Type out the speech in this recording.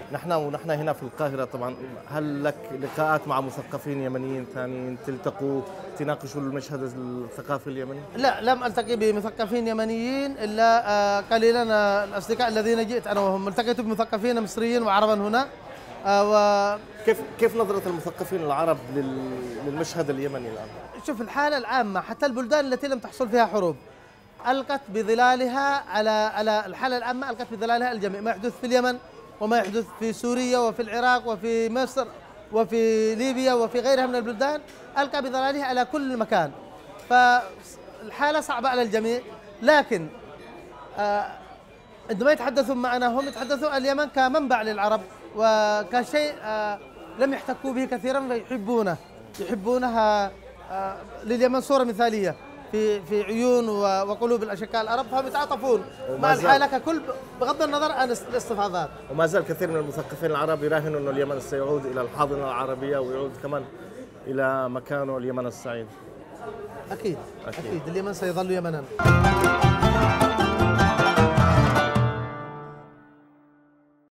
ونحن هنا في القاهرة طبعا، هل لك لقاءات مع مثقفين يمنيين ثانيين تلتقوا تناقشوا المشهد الثقافي اليمني؟ لا، لم ألتقي بمثقفين يمنيين إلا قليلا. الأصدقاء الذين جئت أنا وهم التقيت بمثقفين مصريين وعربا هنا. كيف نظرة المثقفين العرب للمشهد اليمني الآن؟ شوف، الحالة العامة حتى البلدان التي لم تحصل فيها حروب ألقت بظلالها على الحالة العامة، ألقت بظلالها الجميع. ما يحدث في اليمن وما يحدث في سوريا وفي العراق وفي مصر وفي ليبيا وفي غيرها من البلدان ألقى بظلالها على كل مكان. فالحالة صعبة على الجميع، لكن عندما يتحدثون معنا هم يتحدثوا اليمن كمنبع للعرب وكشيء لم يحتكوا به كثيرا يحبونها. لليمن صورة مثالية في عيون وقلوب الأشقاء العرب، فهم يتعاطفون مع الحالة ككل بغض النظر عن الاستفاضات. وما زال كثير من المثقفين العرب يراهنوا أن اليمن سيعود إلى الحاضنة العربية ويعود كمان إلى مكانه اليمن السعيد. أكيد اليمن سيظل يمنا.